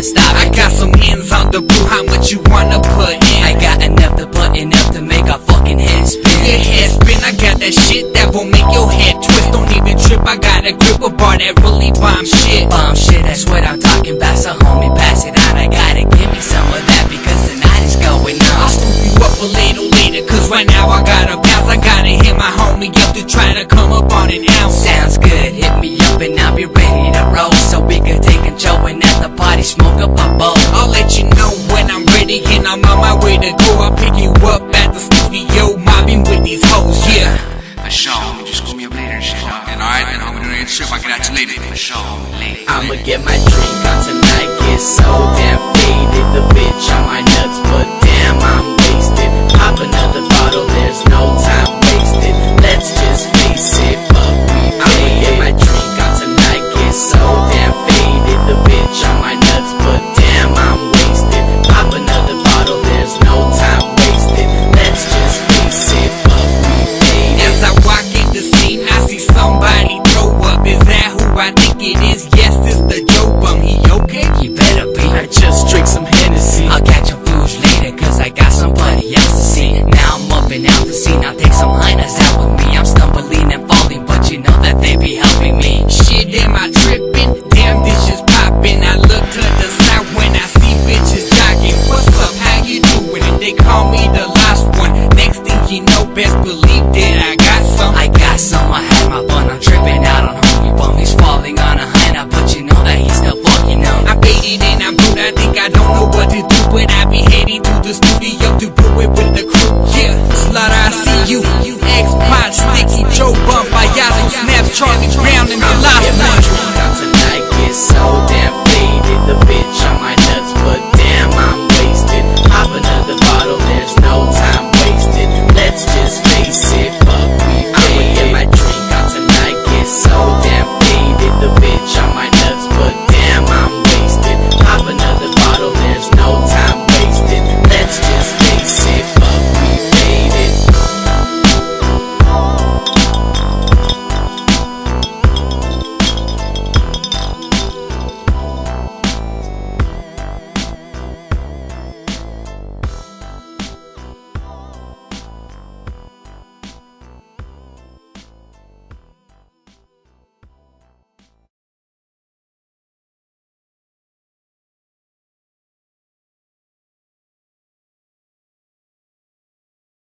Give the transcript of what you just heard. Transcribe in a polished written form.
never stop. I got some hands on the blue, how much you wanna put in? I got enough to put enough to make a fucking head spin. Your head spin, I got that shit that will make your head twist. Don't even trip, I got a grip, a bar that really bomb shit. Bomb shit, that's what I'm talking about. So homie, pass it on. I gotta give me some of that because the night is going on. I'll scoop you up a little later, cause right now I gotta bounce. I gotta hit my homie up to try to come up on an ounce. Sounds good, hit me up and I'll be ready to roll, so we can take control and at the party smoke up a bowl. I'll let you know when I'm ready and I'm on my way to go. I'll pick you up at the studio, mobbing with these hoes, yeah. For sure, homie, just call me up later and shit, dog. And alright, then homie, don't even trip, I'll get at you later. For sure, homie, later. I'ma get my drink on tonight, get so damn faded. The bitch on my nuts, but damn I'm wasted. Pop another bottle, there's no time wasted. Let's just face it, fuck we paid. I'ma get my drink on tonight, get so damn faded. The bitch on my nuts, but damn I'm wasted. Pop another bottle, there's no time wasted. Let's just face it, fuck we paid. As I walk in the scene, I see somebody throw up. Is that who I think it is? Yes, it's the Joe Bum. He okay? You better be. I just drink some Hennessy. I'll catch a fools later, cause I got somebody else to see. Now I'm up and out the scene, I'll take some hyenas out with me. I'm stumbling and falling, but you know that they be helping me. Shit, am I tripping? Damn, this just popping. I look to the side when I see bitches jogging. What's up, how you doing? And they call me the last one. Next thing you know, best believe that I got some. I got some, I had my fun, I'm tripping out on homie bum. He's falling on a hyena, but you know that he's still fucking on. I baited and I'm rude, I think I don't know what to do, but I be heading to the studio to do it with the crew. Yeah, Slaughter, I see you. X-Pot, Sticky, Joe Bum, Payaso, Snaps, Charlie